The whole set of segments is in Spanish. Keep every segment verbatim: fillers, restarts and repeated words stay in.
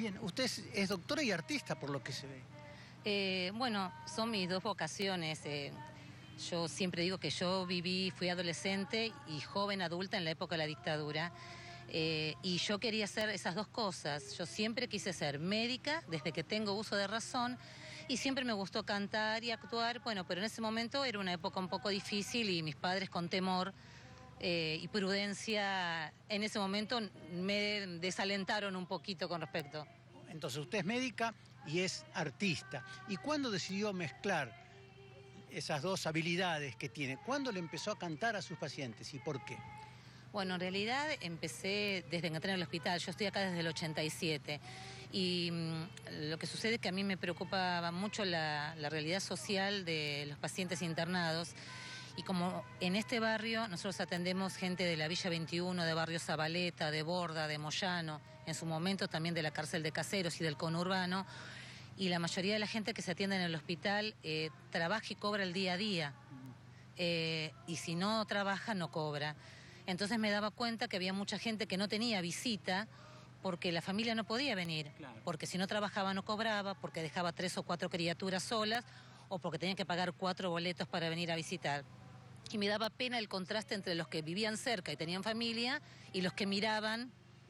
Bien, usted es, es doctora y artista por lo que se ve. Eh, bueno, son mis dos vocaciones. Eh, yo siempre digo que yo viví, fui adolescente y joven adulta en la época de la dictadura. Eh, y yo quería hacer esas dos cosas. Yo siempre quise ser médica desde que tengo uso de razón y siempre me gustó cantar y actuar. Bueno, pero en ese momento era una época un poco difícil y mis padres con temor eh, y prudencia en ese momento me desalentaron un poquito con respecto. Entonces usted es médica y es artista. ¿Y cuándo decidió mezclar esas dos habilidades que tiene? ¿Cuándo le empezó a cantar a sus pacientes y por qué? Bueno, en realidad empecé desde que entré en el hospital. Yo estoy acá desde el ochenta y siete. Y mmm, lo que sucede es que a mí me preocupaba mucho la, la realidad social de los pacientes internados. Y como en este barrio nosotros atendemos gente de la Villa veintiuno, de Barrio Zabaleta, de Borda, de Moyano, en su momento también de la cárcel de Caseros y del conurbano, y la mayoría de la gente que se atiende en el hospital eh, trabaja y cobra el día a día. Eh, y si no trabaja, no cobra. Entonces me daba cuenta que había mucha gente que no tenía visita porque la familia no podía venir, claro. Porque si no trabajaba no cobraba, porque dejaba tres o cuatro criaturas solas o porque tenía que pagar cuatro boletos para venir a visitar. Y me daba pena el contraste entre los que vivían cerca y tenían familia y los que miraban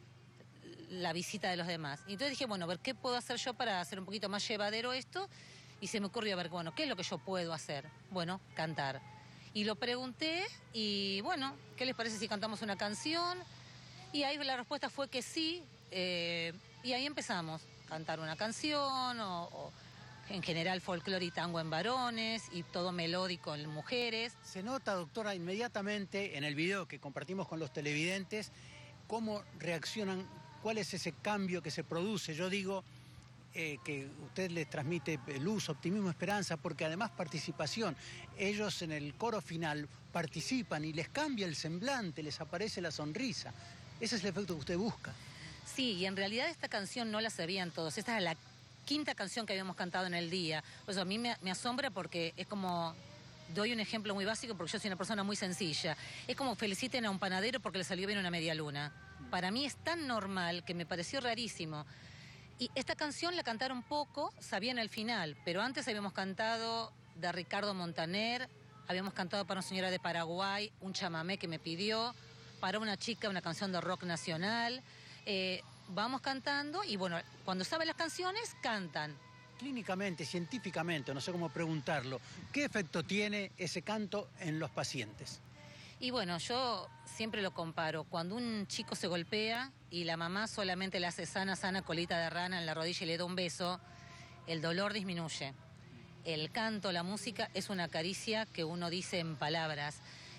la visita de los demás. Y entonces dije, bueno, a ver, ¿qué puedo hacer yo para hacer un poquito más llevadero esto? Y se me ocurrió, a ver, bueno, ¿qué es lo que yo puedo hacer? Bueno, cantar. Y lo pregunté y, bueno, ¿qué les parece si cantamos una canción? Y ahí la respuesta fue que sí. Eh, y ahí empezamos, cantar una canción o... o en general folclore y tango en varones y todo melódico en mujeres. Se nota, doctora, inmediatamente en el video que compartimos con los televidentes, cómo reaccionan, cuál es ese cambio que se produce. Yo digo eh, que usted les transmite luz, optimismo, esperanza, porque además participación. Ellos en el coro final participan y les cambia el semblante, les aparece la sonrisa. Ese es el efecto que usted busca. Sí, y en realidad esta canción no la sabían todos. Esta es la quinta canción que habíamos cantado en el día. O sea, a mí me, me asombra porque es como... Doy un ejemplo muy básico porque yo soy una persona muy sencilla. Es como feliciten a un panadero porque le salió bien una media luna. Para mí es tan normal que me pareció rarísimo. Y esta canción la cantaron poco, sabían el final, pero antes habíamos cantado de Ricardo Montaner, habíamos cantado para una señora de Paraguay, un chamamé que me pidió, para una chica una canción de rock nacional. Eh, vamos cantando y bueno, cuando saben las canciones, cantan. Clínicamente, científicamente, no sé cómo preguntarlo, ¿qué efecto tiene ese canto en los pacientes? Y bueno, yo siempre lo comparo. Cuando un chico se golpea y la mamá solamente le hace sana, sana colita de rana en la rodilla y le da un beso, el dolor disminuye. El canto, la música, es una caricia que uno dice en palabras.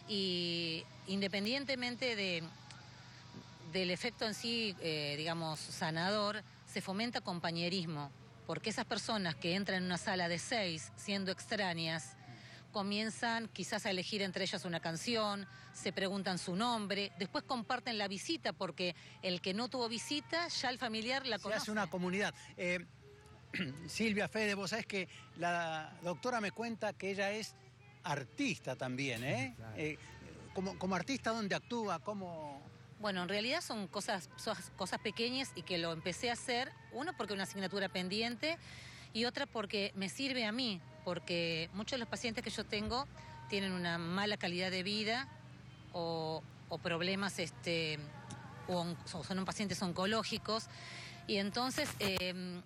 Y independientemente de... del efecto en sí, eh, digamos, sanador, se fomenta compañerismo, porque esas personas que entran en una sala de seis, siendo extrañas, comienzan quizás a elegir entre ellas una canción, se preguntan su nombre, después comparten la visita, porque el que no tuvo visita, ya el familiar la conoce. Se hace una comunidad. Eh, Silvia, Fede, vos sabés que la doctora me cuenta que ella es artista también, ¿eh? Claro. eh como, como artista, ¿dónde actúa? ¿Cómo...? Bueno, en realidad son cosas, son cosas pequeñas y que lo empecé a hacer, uno porque una asignatura pendiente y otra porque me sirve a mí, porque muchos de los pacientes que yo tengo tienen una mala calidad de vida o, o problemas, este, o son pacientes oncológicos y entonces eh,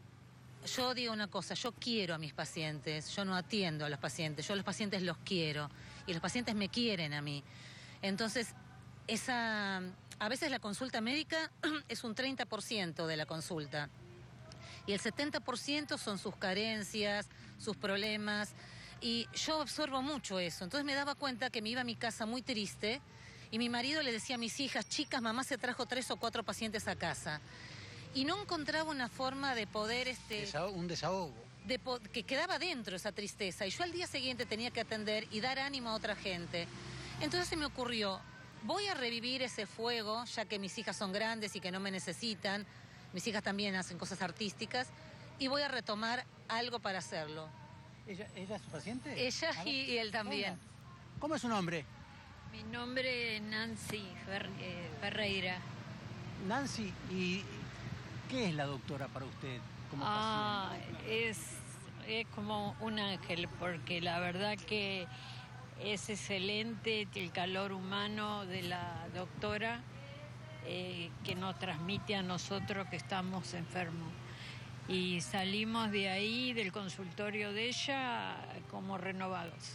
yo digo una cosa, yo quiero a mis pacientes, yo no atiendo a los pacientes, yo a los pacientes los quiero y los pacientes me quieren a mí. Entonces, esa, a veces la consulta médica es un treinta por ciento de la consulta y el setenta por ciento son sus carencias, sus problemas y yo observo mucho eso. Entonces me daba cuenta que me iba a mi casa muy triste y mi marido le decía a mis hijas, chicas, mamá se trajo tres o cuatro pacientes a casa y no encontraba una forma de poder... este Desahogo, un desahogo. De po que quedaba dentro esa tristeza y yo al día siguiente tenía que atender y dar ánimo a otra gente. Entonces se me ocurrió... Voy a revivir ese fuego, ya que mis hijas son grandes y que no me necesitan. Mis hijas también hacen cosas artísticas. Y voy a retomar algo para hacerlo. ¿Ella, ella es su paciente? Ella y, y él también. Hola. ¿Cómo es su nombre? Mi nombre es Nancy Fer eh, Ferreira. Nancy, ¿y ¿Qué es la doctora para usted como Ah, paciente? es, es como un ángel, porque la verdad que es excelente el calor humano de la doctora eh, que nos transmite a nosotros que estamos enfermos. Y salimos de ahí, del consultorio de ella, como renovados.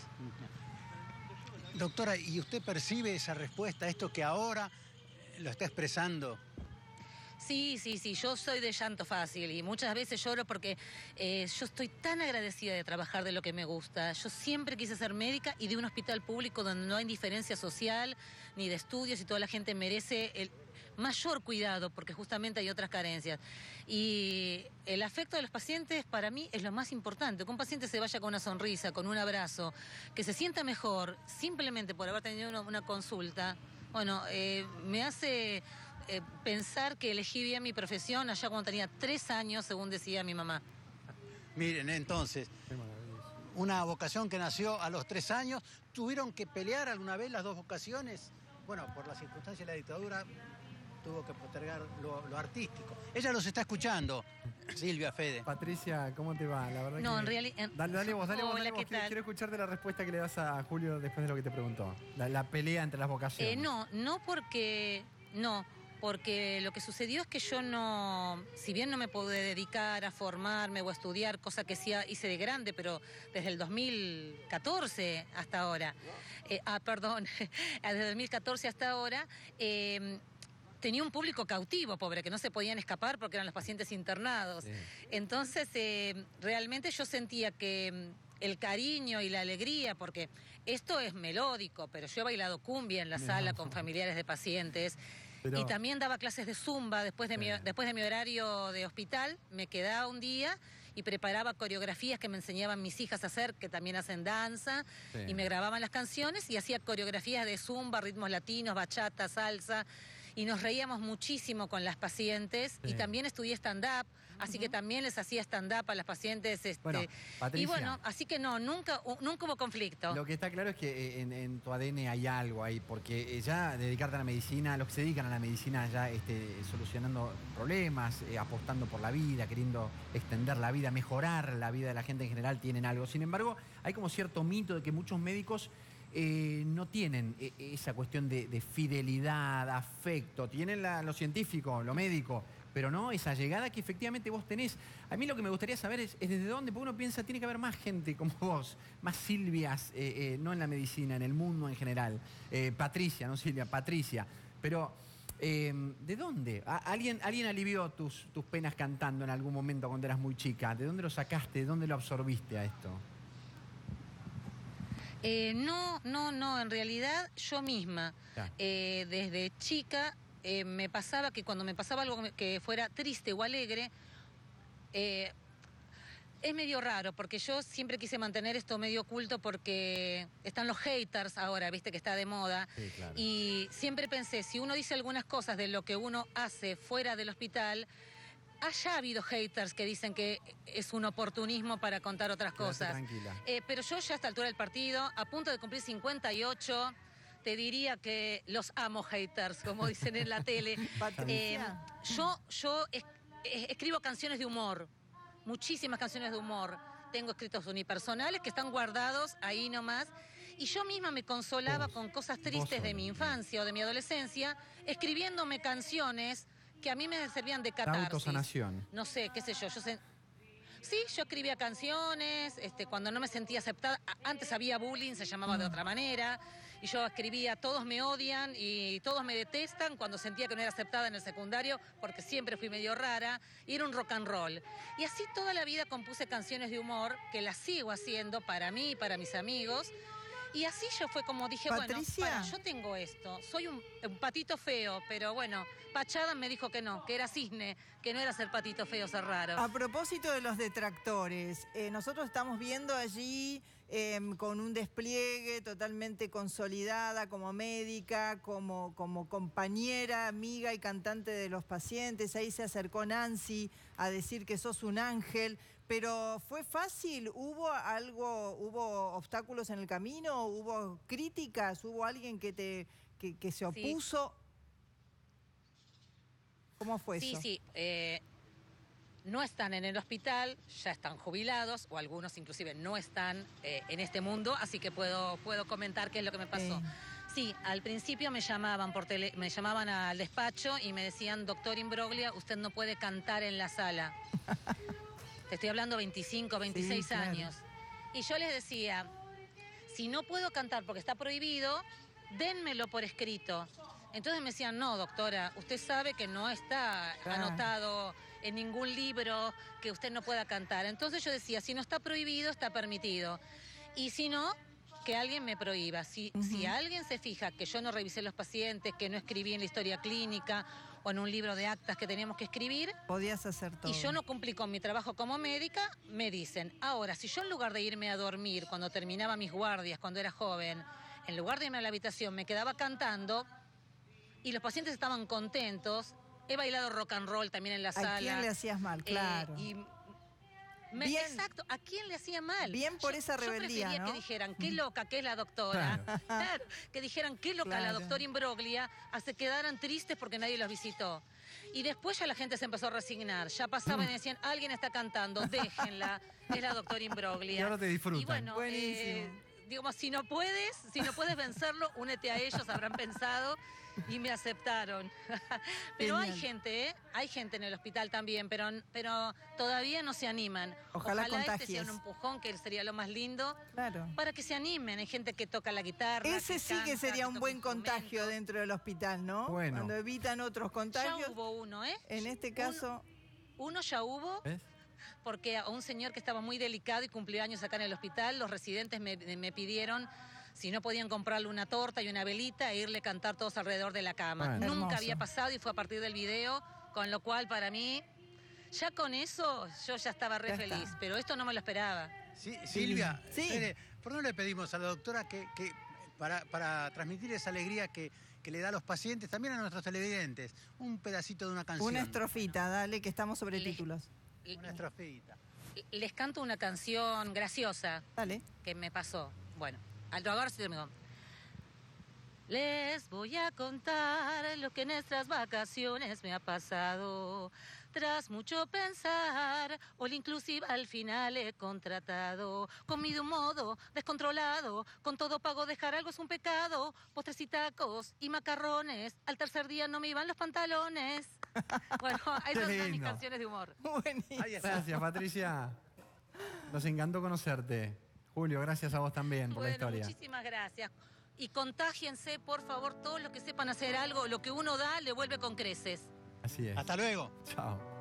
Doctora, ¿y usted percibe esa respuesta, esto que ahora lo está expresando? Sí, sí, sí, yo soy de llanto fácil y muchas veces lloro porque eh, yo estoy tan agradecida de trabajar de lo que me gusta. Yo siempre quise ser médica y de un hospital público donde no hay diferencia social ni de estudios y toda la gente merece el mayor cuidado porque justamente hay otras carencias. Y el afecto de los pacientes para mí es lo más importante. Que un paciente se vaya con una sonrisa, con un abrazo, que se sienta mejor simplemente por haber tenido una, una consulta, bueno, eh, me hace... Eh, pensar que elegí bien mi profesión allá cuando tenía tres años, según decía mi mamá. Miren, entonces, una vocación que nació a los tres años, ¿tuvieron que pelear alguna vez las dos vocaciones? Bueno, por las circunstancias de la dictadura tuvo que postergar lo, lo artístico. Ella los está escuchando, Silvia, Fede. Patricia, ¿cómo te va? La verdad No, que... en realidad... Dale, dale vos, dale vos, Hola, dale ¿qué vos. Quiero, tal? quiero escucharte la respuesta que le das a Julio después de lo que te preguntó. La, la pelea entre las vocaciones. Eh, no, no porque... No, porque lo que sucedió es que yo no, si bien no me pude dedicar a formarme o a estudiar, cosa que sí hice de grande, pero desde el dos mil catorce hasta ahora, eh, ah, perdón, desde el dos mil catorce hasta ahora, eh, tenía un público cautivo, pobre, que no se podían escapar porque eran los pacientes internados. Sí. Entonces, eh, realmente yo sentía que el cariño y la alegría, porque esto es melódico, pero yo he bailado cumbia en la No. sala con familiares de pacientes. Pero- Y también daba clases de zumba después de, Sí. mi, después de mi horario de hospital. Me quedaba un día y preparaba coreografías que me enseñaban mis hijas a hacer, que también hacen danza, Sí. y me grababan las canciones y hacía coreografías de zumba, ritmos latinos, bachata, salsa, y nos reíamos muchísimo con las pacientes. Sí. Y también estudié stand-up, así que también les hacía stand-up a las pacientes. Este, Bueno, Patricia. y bueno, así que no, nunca, nunca hubo conflicto. Lo que está claro es que eh, en, en tu A D N hay algo ahí, porque eh, ya dedicarte a la medicina, los que se dedican a la medicina ya este, solucionando problemas, eh, apostando por la vida, queriendo extender la vida, mejorar la vida de la gente en general, tienen algo. Sin embargo, hay como cierto mito de que muchos médicos eh, no tienen eh, esa cuestión de, de fidelidad, afecto, tienen la- lo científico, lo médico, pero no esa llegada que efectivamente vos tenés. A mí lo que me gustaría saber es, es desde dónde, porque uno piensa, tiene que haber más gente como vos, más Silvias, eh, eh, no en la medicina, en el mundo en general. Eh, Patricia, no Silvia, Patricia. Pero, eh, ¿de dónde? ¿A- ¿Alguien, alguien alivió tus, tus penas cantando en algún momento cuando eras muy chica? ¿De dónde lo sacaste? ¿De dónde lo absorbiste a esto? Eh, no, no, no, en realidad yo misma, Ya. eh, desde chica, eh, me pasaba que cuando me pasaba algo que fuera triste o alegre, eh, es medio raro, porque yo siempre quise mantener esto medio oculto porque están los haters ahora, viste que está de moda. Sí, claro. Y siempre pensé, si uno dice algunas cosas de lo que uno hace fuera del hospital, haya habido haters que dicen que es un oportunismo para contar otras Quédate cosas. tranquila. Eh, pero yo ya a esta altura del partido, a punto de cumplir cincuenta y ocho, te diría que los amo haters, como dicen en la tele. Eh, yo yo es- es- escribo canciones de humor, muchísimas canciones de humor. Tengo escritos unipersonales que están guardados ahí nomás. Y yo misma me consolaba Vos, con cosas vos tristes de sola. mi infancia o de mi adolescencia, escribiéndome canciones que a mí me servían de La catarsis. autosanación. No sé, qué sé yo, yo sé... Sí, yo escribía canciones, este, cuando no me sentía aceptada, a- antes había bullying, se llamaba de otra manera, y yo escribía todos me odian y todos me detestan cuando sentía que no era aceptada en el secundario, porque siempre fui medio rara, y era un rock and roll. Y así toda la vida compuse canciones de humor, que las sigo haciendo para mí y para mis amigos. Y así yo fue como dije, Patricia. bueno, para, yo tengo esto, soy un, un patito feo, pero bueno, Pachada me dijo que no, que era cisne, que no era ser patito feo, ser raro. A propósito de los detractores, eh, nosotros estamos viendo allí eh, con un despliegue totalmente consolidada como médica, como, como compañera, amiga y cantante de los pacientes. Ahí se acercó Nancy a decir que sos un ángel. Pero ¿fue fácil? ¿Hubo algo, hubo obstáculos en el camino? ¿Hubo críticas? ¿Hubo alguien que te que, que se opuso? ¿Cómo fue Sí, eso? sí. eh, no están en el hospital, ya están jubilados, o algunos inclusive no están eh, en este mundo, así que puedo, puedo comentar qué es lo que me pasó. Sí. Sí, al principio me llamaban por tele, me llamaban al despacho y me decían, doctor Imbroglia, usted no puede cantar en la sala. Te estoy hablando veinticinco, veintiséis Sí, claro. años. Y yo les decía, si no puedo cantar porque está prohibido, dénmelo por escrito. Entonces me decían, no, doctora, usted sabe que no está Claro. anotado en ningún libro que usted no pueda cantar. Entonces yo decía, si no está prohibido, está permitido. Y si no, que alguien me prohíba. Si, Ujú. si alguien se fija que yo no revisé los pacientes, que no escribí en la historia clínica o en un libro de actas que teníamos que escribir, Podías hacer todo. y yo no cumplí con mi trabajo como médica, me dicen. Ahora, si yo en lugar de irme a dormir cuando terminaba mis guardias, cuando era joven, en lugar de irme a la habitación, me quedaba cantando y los pacientes estaban contentos, he bailado rock and roll también en la sala. ¿A quién le hacías mal? eh, Claro. y me- Bien. Exacto, ¿a quién le hacía mal? Bien por Yo- esa rebeldía, Yo prefería ¿no? que dijeran, qué loca que es la doctora. Claro. Claro, que dijeran, qué loca la Claro. doctora Imbroglia, a se quedaran tristes porque nadie los visitó. Y después ya la gente se empezó a resignar. Ya pasaban y decían, alguien está cantando, déjenla, es la doctora Imbroglia. Y ahora te disfrutan. Y bueno, Buenísimo. eh, digamos, si no puedes, si no puedes vencerlo, únete a ellos, habrán pensado, y me aceptaron. Pero hay Genial. gente, ¿eh? Hay gente en el hospital también, pero, pero todavía no se animan. Ojalá este sea contagies. un empujón, que sería lo más lindo, Claro. para que se animen. Hay gente que toca la guitarra. Ese sí que canta, sería un toca buen instrumentos. contagio dentro del hospital, ¿no? Bueno. Cuando evitan otros contagios. Ya hubo uno, ¿eh? En este caso, Uno ya hubo, ¿Ves? porque a un señor que estaba muy delicado y cumplió años acá en el hospital, los residentes me, me pidieron si no podían comprarle una torta y una velita e irle a cantar todos alrededor de la cama. Bueno. Nunca Hermoso. había pasado y fue a partir del video, con lo cual para mí, ya con eso yo ya estaba re Ya feliz, está. pero esto no me lo esperaba. Sí, Silvia, Sí. espere, ¿por qué no le pedimos a la doctora que, que para, para transmitir esa alegría que, que le da a los pacientes, también a nuestros televidentes, un pedacito de una canción? una estrofita, dale, que estamos sobre Le- títulos. Una estrofita. Les canto una canción graciosa Dale. que me pasó. Bueno, al ahora sí terminó. Les voy a contar lo que en nuestras vacaciones me ha pasado. Tras mucho pensar, all inclusive al final he contratado. Comí de un modo descontrolado, con todo pago dejar algo es un pecado. Postres y tacos y macarrones, al tercer día no me iban los pantalones. Bueno, esas son mis lindo. canciones de humor. Buenísimo. Ahí está. Gracias, Patricia. Nos encantó conocerte. Julio, gracias a vos también por la Bueno, historia. muchísimas gracias. Y contágiense, por favor, todos los que sepan hacer algo, lo que uno da le vuelve con creces. Así es. Hasta luego. Chao.